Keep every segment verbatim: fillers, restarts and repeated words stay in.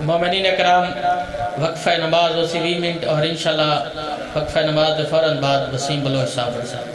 मोमिनीन कराम वक्फ़ नमाज उसी बीस मिनट और इंशाल्लाह वक्फ़ नमाज के फ़ौरन बाद वसीम बलोच साहब साहब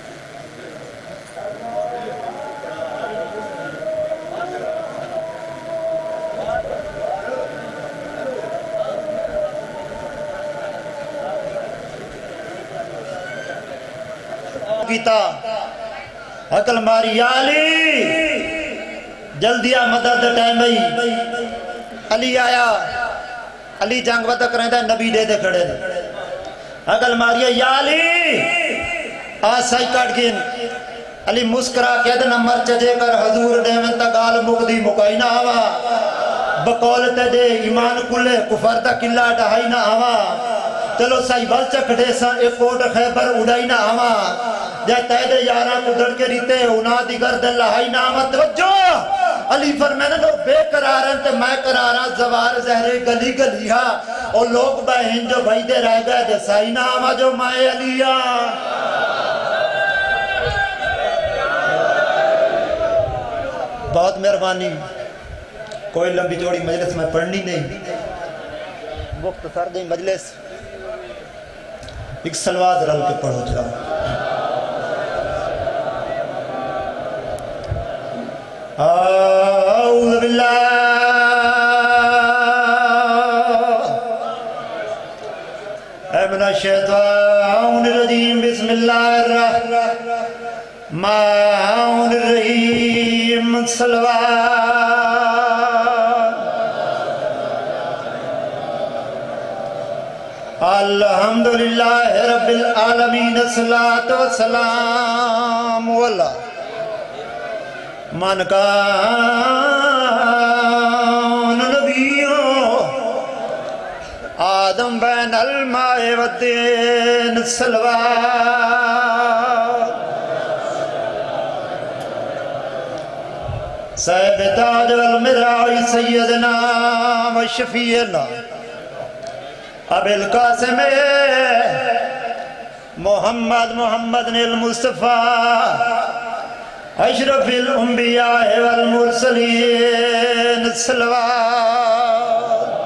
गीता अकल मारी आली जल्दी आ मदद टाइम ही अली आया अली जंग वत करेंदा नबी दे दे खड़े अकल मारिया याली आ सही काट गिन अली मुस्कुरा के दे नंबर चजे कर हजूर देवन ता गाल मुकदी मुकाई ना आवा बकौल ते दे ईमान कुले कुफर दा किला ढाई ना आवा चलो सही बल चखड़े सा एक कोट खैबर उड़ाई ना आवा जा तैदे यारा कुदड़ के रीते उना दिगर दल लहाई ना आवा तवज्जो अली फरमाने लो बेकरारन ते मैं करारा जवार जहरे गली गलिया और लोग बहन जो भाई दे रह गए दे सही ना आवा जो माए अलिया बहुत मेहरबानी कोई लंबी चौड़ी मजलिस में पढ़नी नहीं वक्त सर दी मजलिस एक सलवात रल के पढ़ो जरा औज़ु बिल्लाह मिनश शैतानिर रजीम बिस्मिल्लाहिर रहमानिर रहीम सलवात अल्हम्दुलिल्लाह रब्बिल आलमीन सलातो वस्सलाम वला मन का नबियो आदम बैन अलमाए वद्दीन सलवात साहिब ताज वल मिराई सैयदना व शफीअना अबिल कासिम मोहम्मद मोहम्मद निल मुस्तफा अशरफिल अंबिया वल मुरसलीन सल्लल्लाहु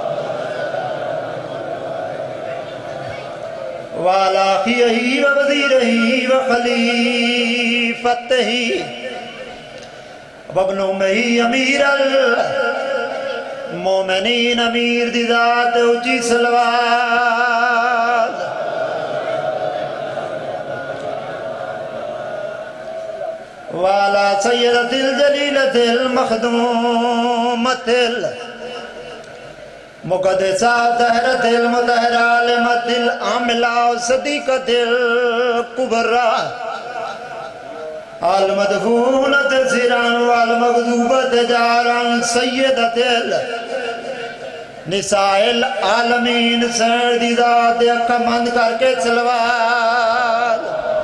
वाला खियही व वज़ीरही व खलीफतही वब्नु मही अमीरल मोमिनीन अमीर दी ज़ात ऊंची सल्लल्लाहु वाला सैयदतिल जलीलतिल मखदूमतिल मुक़द्दसा तहरतिल मुतहरा लिमतिल आमिला सदीक़तिल कुबरा अल मदफूनत सिरान वल मग़ज़ूबत जारान सैयदतिल निसाइल आलमीन सैदी ज़ात अख बंद करके सलवात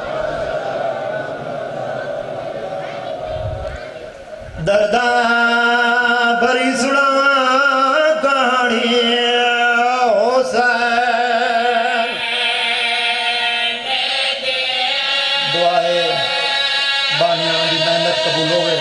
दर्दा भरी सुना कहानी हुसैन दुआए बानियां दी मेहनत कबूल होवे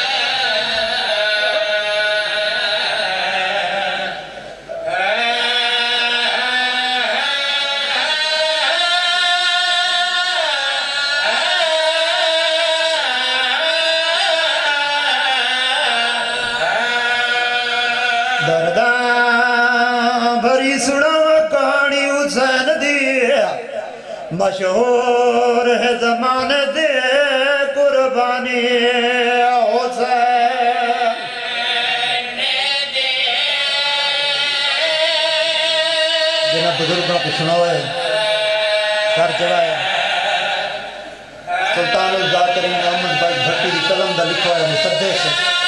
दर्दा भरी सुना कहानी हुसैन दी मशहूर है जमाने दे कुर्बानी हुसैन जिन्हें बुजुर्गों को सुना हुआ है सर चढ़ाया सुल्तान ज़ाकिर अहमद भाई भक्की की कलम का लिखा हुआ मुसद्दिस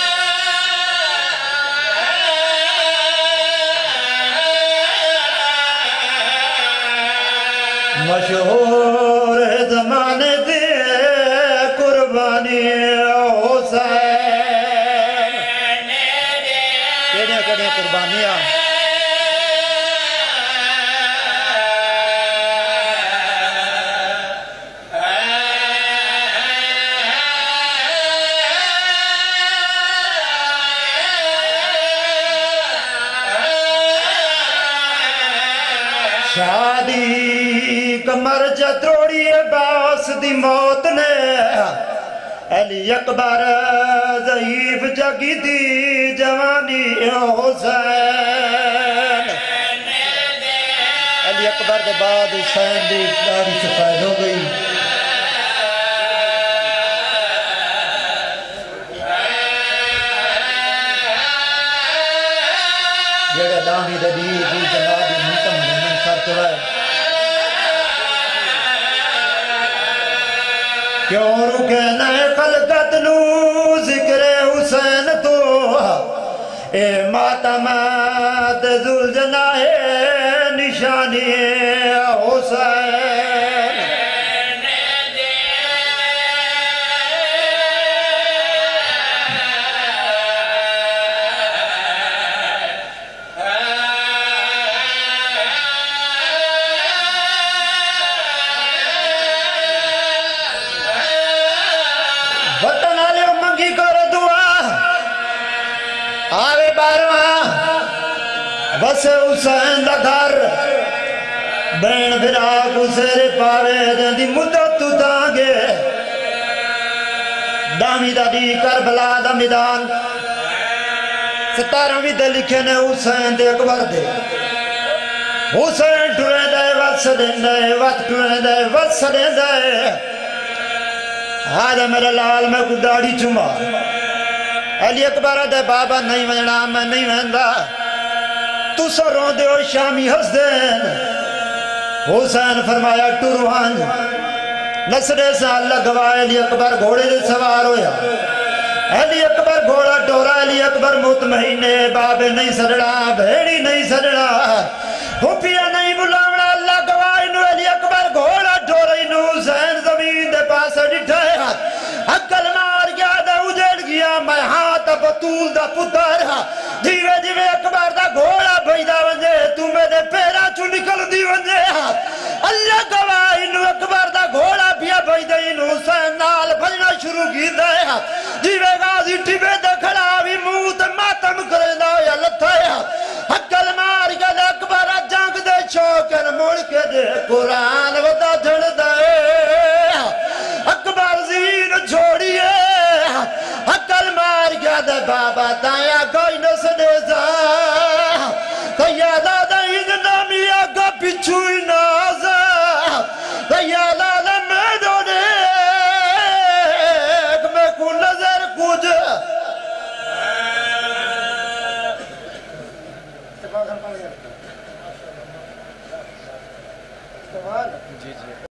मशहूर है जमाने दे कुर्बानी हुसैन केड़ियां केड़ियां कुर्बानियां شادی کمر جتروڑی باس دی موت نے علی اکبر ضعیف جگی دی جوانی حسین علی اکبر دے بعد حسین دی داڑھی سفید ہو گئی جڑے دامی دے دی دی جناب دی منتم رحمن سر تو ہے کیوں رکے نئے خلقت نو ذکر حسین تو اے ماتمات ذل جناح نشانی حسین وطن آلے منگی کرو دعا آوے بارواں بس حسین دا گھر بین بھراک اسے پاوے دیں دی مدت تو دانگے دامی دا دی کربلا دا میدان ستارہ بھی دے لکھے نے حسین دے اکبر دے حسین ٹوئے دے وقت سدیں دے وقت ٹوئے دے وقت سدیں دے آج میرے لال میں کو داڑھی چما علی اکبر دے بابا نہیں ونجنا میں نہیں وہندہ تو سو رو دے ہو شامی حسین حسین فرمایا ٹوروان نصرے سے اللہ گواہ علی اکبر گھوڑے دے سوار ہویا علی اکبر گھوڑا ڈورا علی اکبر مطمئنے بابے نہیں سڑنا بھیڑی نہیں سڑنا پھوپیا نہیں بلاونا اللہ گواہ انہوں علی اکبر گھوڑا ڈورا انہوں حسین زمین دے پاس ڈٹھائے عقل مار گیا دے اجڑ گیا میں ہاتھ بطول دا پتر جیوے جیوے اکبر دا گھوڑا بھیدہ ونجے تمہیں دے پیرا چو نکل دی ونجے اللہ گواہ انہوں اکبر دا گھوڑا بیا بھیدہ انہوں حسین نال بھجنا شروع کی دے جیوے غازی ٹھبے دے کھڑا بھی موت ماتم کرے دا یا لتھائے عقل مار گیا دے اکبر جنگ دے چوکر مڑ کے دے قرآن ودا جھڑ دے اکبر زین چھوڑیے عقل مار گیا دے بابا دایا کوئی نہ سدے زا تیادہ دا ہند نامی آگا پچھوئی نازا تیادہ دا میں دونے میں کو نظر کچھ جی جی